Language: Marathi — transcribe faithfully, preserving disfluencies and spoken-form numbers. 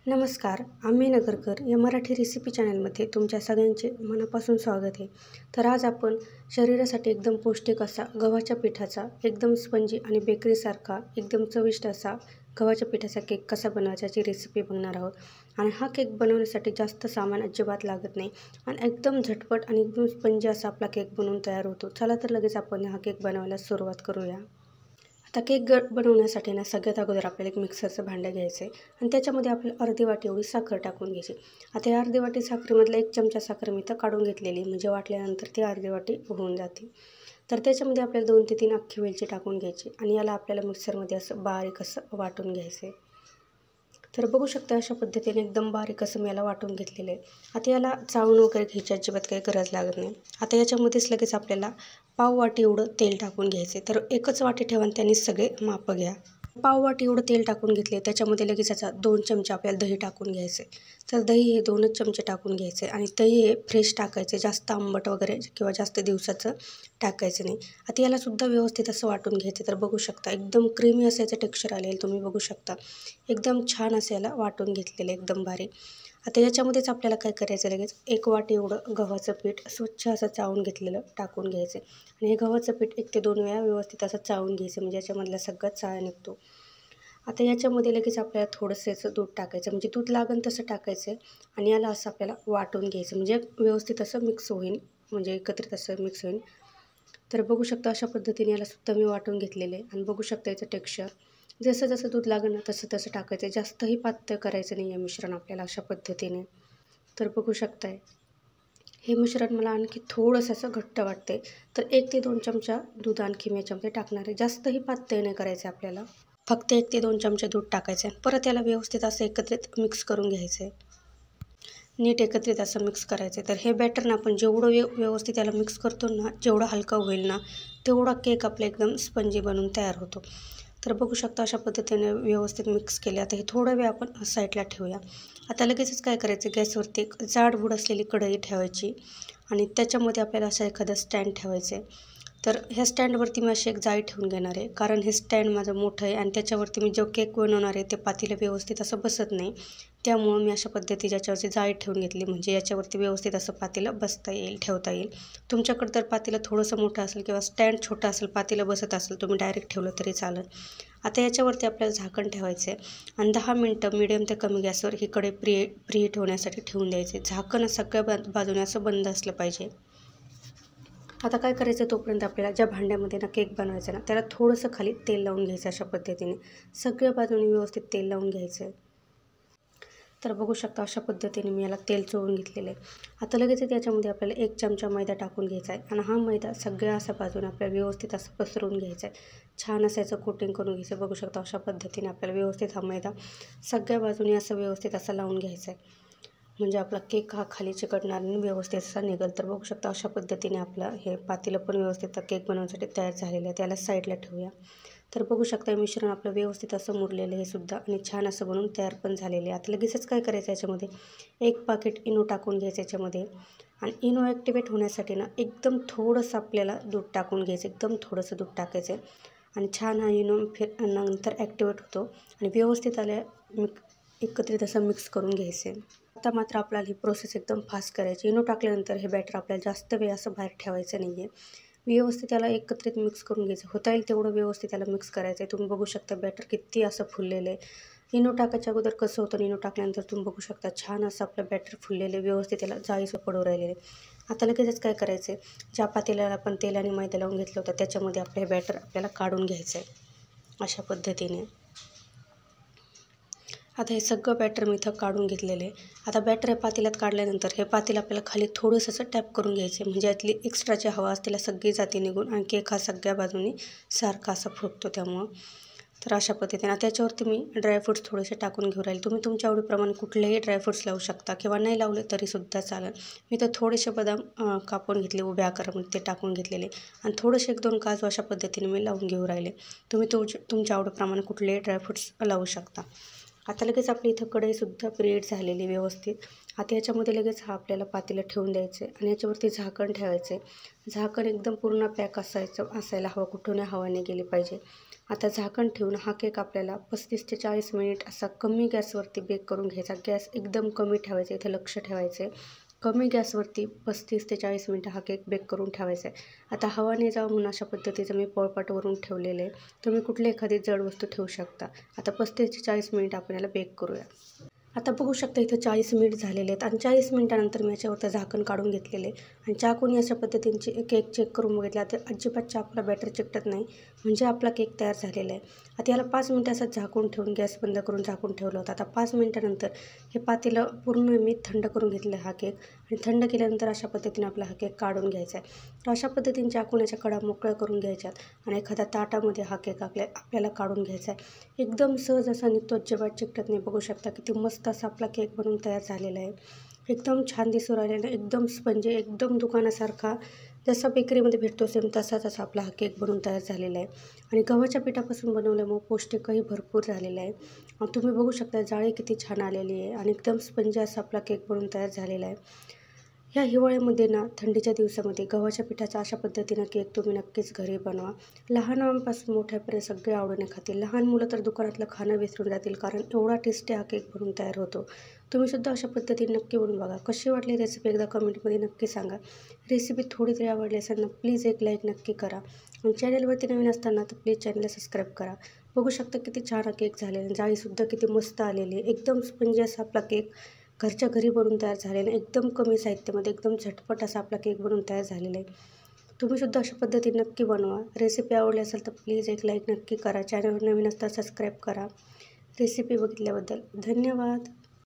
नमस्कार, आम्ही नगरकर या मराठी रेसिपी चॅनलमध्ये तुमच्या सगळ्यांचे मनापासून स्वागत आहे. तर आज आपण शरीरासाठी एकदम पौष्टिक असा गव्हाच्या पिठाचा एकदम स्पंजी आणि बेकरीसारखा एकदम चविष्ट असा गव्हाच्या पिठाचा केक कसा बनवायचा याची रेसिपी बघणार आहोत. आणि हा केक बनवण्यासाठी जास्त सामान अजिबात लागत नाही आणि एकदम झटपट आणि एकदम स्पंजी असा आपला केक बनवून तयार होतो. चला तर लगेच आपण हा केक बनवायला सुरुवात करूया. आता केक ग बनवण्यासाठी ना सगळ्यात अगोदर आपल्याला एक मिक्सरचं भांडं घ्यायचं आहे आणि त्याच्यामध्ये आपल्याला अर्धी वाटी एवढी साखर टाकून घ्यायची. आता या अर्धी वाटी साखरेमधला एक चमचा साखर मी इथं काढून घेतलेली, म्हणजे वाटल्यानंतर ती अर्धी वाटी होऊन जाते. तर त्याच्यामध्ये आपल्याला दोन ते तीन अख्खी वेलची टाकून घ्यायची आणि याला आपल्याला मिक्सरमध्ये असं बारीक असं वाटून घ्यायचं आहे. तर बघू शकता अशा पद्धतीने एकदम बारीक असं मी याला वाटून घेतलेलं आहे. आता याला चाळून वगैरे घ्यायची अजिबात काही गरज लागत नाही. आता याच्यामध्येच लगेच आपल्याला पाव वाटी एवढं तेल टाकून घ्यायचे. तर एकच वाटी ठेवा आणि त्यांनी सगळे माप घ्या. पाव वाटी एवढं तेल टाकून घेतले, त्याच्यामध्ये लगेच याचा दोन चमचे आपल्याला दही टाकून घ्यायचे. तर दही हे दोनच चमचे टाकून घ्यायचे आणि दही हे फ्रेश टाकायचे, जास्त आंबट वगैरे किंवा जास्त दिवसाचं टाकायचं नाही. आता याला सुद्धा व्यवस्थित असं वाटून घ्यायचं. तर बघू शकता एकदम क्रीमी असं याचं टेक्स्चर आलेलं तुम्ही बघू शकता. एकदम छान असं याला वाटून घेतलेलं एकदम बारीक. आता याच्यामध्येच आपल्याला काय करायचं, लगेच एक वाटी एवढं गव्हाचं पीठ स्वच्छ असं चाळून घेतलेलं टाकून घ्यायचं आणि हे गव्हाचं पीठ एक ते दोन वेळा व्यवस्थित असं चाळून घ्यायचं, म्हणजे याच्यामधला सगळा चाळा निघतो. आता याच्यामध्ये लगेच आपल्याला थोडंसं याचं दूध टाकायचं, म्हणजे दूध लागेल तसं टाकायचं आणि याला असं आपल्याला वाटून घ्यायचं, म्हणजे व्यवस्थित असं मिक्स होईल, म्हणजे एकत्रित असं मिक्स होईल. तर बघू शकता अशा पद्धतीने याला सुद्धा मी वाटून घेतलेलं आहे आणि बघू शकता याचं टेक्स्चर जसं जसं दूध लागेल ना तसं तसं टाकायचं. जास्तही पातळ करायचं नाही आहे मिश्रण आपल्याला अशा पद्धतीने. तर बघू शकताय हे मिश्रण मला आणखी थोडंसं असं घट्ट वाटते. तर एक ते दोन चमचा दूध आणखी मी याच्यामध्ये टाकणार आहे. जास्तही पातळ नाही करायचं आपल्याला, फक्त एक ते दोन चमचे दूध टाकायचं आहे. परत याला व्यवस्थित असं एकत्रित मिक्स करून घ्यायचं आहे, नीट एकत्रित असं मिक्स करायचं आहे. तर हे बॅटर ना आपण जेवढं व्यव व्यवस्थित याला मिक्स करतो ना, जेवढा हलका होईल ना तेवढा केक आपला एकदम स्पंजी बनून तयार होतो. तर बघू शकता अशा पद्धतीने व्यवस्थित मिक्स केले. आता हे थोडा वेळ आपण साईडला ठेवूया. आता लगेचच काय करायचं, गॅसवरती एक जाडबूड असलेली कढई ठेवायची आणि त्याच्यामध्ये आपल्याला असं एखादं स्टँड ठेवायचं आहे. तर ह्या स्टँडवरती मी अशी एक जाळी ठेवून घेणार आहे, कारण हे स्टँड माझं मोठं आहे आणि त्याच्यावरती मी जो केक बनवणार आहे ते पातेलं व्यवस्थित असं बसत नाही. त्यामुळं मी अशा पद्धतीची याच्यावरची जाळी ठेवून घेतली, म्हणजे याच्यावरती व्यवस्थित असं पातेलं बसता येईल, ठेवता येईल. तुमच्याकडं जर पातेलं थोडंसं मोठं असेल किंवा स्टँड छोटं असेल, पातेलं बसत असेल, तुम्ही डायरेक्ट ठेवलं तरी चालेल. आता याच्यावरती आपल्याला झाकण ठेवायचं आहे आणि दहा मिनटं मीडियम ते कमी गॅसवर ही कढई प्री प्रीहीट होण्यासाठी ठेवून द्यायचे. झाकण सगळ्या बा बाजूने असं बंद असलं पाहिजे. आता काय करायचं, तोपर्यंत आपल्याला ज्या भांड्यामध्ये ना केक बनवायचं ना त्याला थोडंसं खाली तेल लावून घ्यायचं. अशा पद्धतीने सगळ्या बाजूने व्यवस्थित तेल लावून घ्यायचं आहे. तर बघू शकता अशा पद्धतीने मी याला तेल चोळून घेतलेलं आहे. आता लगेच त्याच्यामध्ये आपल्याला एक चमचा मैदा टाकून घ्यायचा आहे आणि हा मैदा सगळ्या अशा बाजूने आपल्याला व्यवस्थित असं पसरवून घ्यायचा आहे. छान असं याचं कोटिंग करून घ्यायचं. बघू शकता अशा पद्धतीने आपल्याला व्यवस्थित हा मैदा सगळ्या बाजूने असं व्यवस्थित असा लावून घ्यायचा आहे, म्हणजे आपला केक हा खाली चिकटणार आणि व्यवस्थित असा निघेल. तर बघू शकता अशा पद्धतीने आपलं हे पातेलं पण व्यवस्थित केक बनवण्यासाठी तयार झालेलं आहे. त्याला साईडला ठेवूया. तर बघू शकता मिश्रण आपलं व्यवस्थित असं मुरलेलं आहे सुद्धा आणि छान असं बनवून तयार पण झालेलं आहे. आता लगेचच काय करायचं, याच्यामध्ये एक पाकिट इनो टाकून घ्यायचं याच्यामध्ये आणि इनो ॲक्टिवेट होण्यासाठी ना एकदम थोडंसं आपल्याला दूध टाकून घ्यायचं, एकदम थोडंसं दूध टाकायचं आणि छान हा इनो फिर नंतर ॲक्टिवेट होतो आणि व्यवस्थित आल्या मिक एकत्रित असं मिक्स करून घ्यायचं आहे. आता मात्र आपल्याला ही प्रोसेस एकदम फास्ट करायची. इनो टाकल्यानंतर हे बॅटर आपल्याला जास्त वेळ असं बाहेर ठेवायचं नाही आहे. व्यवस्थित त्याला एकत्रित मिक्स करून घ्यायचं, होता येईल तेवढं व्यवस्थित त्याला मिक्स करायचं आहे. तुम्ही बघू शकता बॅटर किती असं फुललेलं आहे. इनो टाकायच्या अगोदर कसं होतं, इनो टाकल्यानंतर तुम्ही बघू शकता छान असं आपलं बॅटर फुललेलं आहे, व्यवस्थित त्याला जाळीचं पडू राहिलेलं आहे. आता लगेचच काय करायचं आहे, ज्या पातेल्याला आपण तेल आणि मैदा लावून घेतलं होतं त्याच्यामध्ये आपलं हे बॅटर आपल्याला काढून घ्यायचं आहे अशा पद्धतीने. आता हे सगळं बॅटर मी इथं काढून घेतलेलं आहे. आता बॅटर हे पातेल्यात काढल्यानंतर हे पातेलं आपल्याला खाली थोडंसं असं टॅप करून घ्यायचं आहे, म्हणजे यातली एक्स्ट्राची हवा असते त्याला सगळी जाते निघून आणि केक हा सगळ्या बाजूनी सारखा असा फुगतो त्यामुळं. तर अशा पद्धतीने त्याच्यावरती मी ड्रायफ्रूट्स थोडेसे टाकून घेऊ राहील. तुम्ही तुमच्या आवडीप्रमाणे कुठलेही ड्रायफ्रूट्स लावू शकता किंवा नाही लावले तरीसुद्धा चालेल. मी तर थोडेसे बदाम कापून घेतले उभ्या आकारामध्ये, ते टाकून घेतलेले आणि थोडेसे एक दोन काजू अशा पद्धतीने मी लावून घेऊ राहिले. तुम्ही तुम तुमच्या आवडीप्रमाणे कुठलेही ड्रायफ्रूट्स लावू शकता. आता लगेच आपली इथं कढईसुद्धा प्रीहीट झालेली व्यवस्थित. आता याच्यामध्ये लगेच हा आपल्याला पातेलं ठेवून द्यायचं आहे आणि याच्यावरती झाकण ठेवायचं आहे. झाकण एकदम पूर्ण पॅक असायचं असायला हवं, कुठूनही हवा नाही गेली पाहिजे. आता झाकण ठेवून हा केक आपल्याला पस्तीस ते चाळीस मिनिट असा कमी गॅसवरती बेक करून घ्यायचा. गॅस एकदम कमी ठेवायचा, इथे लक्ष ठेवायचं आहे. कमी गॅसवरती पस्तीस ते चाळीस मिनिटं हा केक बेक करून ठेवायचा आहे. आता हवा नाही जावं म्हणून अशा पद्धतीचं मी पोळपाटवरून ठेवलेलं आहे. तुम्ही कुठली एखादी जड वस्तू ठेवू शकता. आता पस्तीस ते चाळीस मिनिट आपण याला बेक करूया. आता बघू शकता इथं चाळीस मिनिट झालेले आहेत आणि चाळीस मिनिटानंतर मी याच्यावरचं झाकण काढून घेतलेले आहे आणि चाकूने अशा पद्धतीने केक चेक करून बघितला तर अजिबात चाकूला बॅटर चिकटत नाही, म्हणजे आपला केक तयार झालेला आहे. आता याला पाच मिनिटं असं झाकून ठेवून गॅस बंद करून झाकून ठेवलं होतं. आता पाच मिनिटानंतर हे पातेलं पूर्ण मी थंड करून घेतलं हा केक आणि थंड केल्यानंतर अशा पद्धतीने आपला हा केक काढून घ्यायचा आहे. तर अशा पद्धतीने चाकून कडा मोकळ्या करून घ्यायच्यात आणि एखाद्या ताटामध्ये हा केक आपल्या आपल्याला काढून घ्यायचा आहे. एकदम सहज असा निघतो, अजिबात चिकटत नाही. बघू शकता किती मस्त असा आपला केक बनवून तयार झालेला आहे. एकदम छान दिसून राहिलेला, एकदम स्पंजी, एकदम दुकानासारखा जसा बेकरीमध्ये भेटतो सेम तसाच असा आपला हा केक बनवून तयार झालेला आहे. आणि गव्हाच्या पिठापासून बनवल्यामुळे पौष्टिकही भरपूर झालेलं आहे. तुम्ही बघू शकता जाळी किती छान आलेली आहे आणि एकदम स्पंजी असा आपला केक बनवून तयार झालेला आहे. ह्या हिवाळ्यामध्ये ना, थंडीच्या दिवसामध्ये गव्हाच्या पिठाचा अशा पद्धतीनं केक तुम्ही नक्कीच घरी बनवा. लहानांपासून मोठ्यापर्यंत सगळे आवडीने खातील. लहान मुलं तर दुकानातलं खाणं विसरून जातील, कारण एवढा टेस्टी हा केक बनवून तयार होतो. तुम्हीसुद्धा अशा पद्धतीने नक्की बनवून बघा. कशी वाटली रेसिपी एकदा कमेंटमध्ये नक्की सांगा. रेसिपी थोडी तरी आवडली असेल ना, प्लीज एक लाईक नक्की करा. आणि चॅनलवरती नवीन असताना तर प्लीज चॅनलला सबस्क्राईब करा. बघू शकता किती छान हा केक झालेला, जाळीसुद्धा किती मस्त आलेली आहे. एकदम स्पंजी असा आपला केक घरच्या घरी बनवून तयार झालेला आहे. एकदम कमी साहित्यामध्ये एकदम झटपट असा आपला केक बनवून तयार झालेला आहे. तुम्हीसुद्धा अशा पद्धतीने नक्की बनवा. रेसिपी आवडली असेल तर प्लीज एक लाईक नक्की करा. चॅनलवर नवीन असता सबस्क्राईब करा. रेसिपी बघितल्याबद्दल धन्यवाद.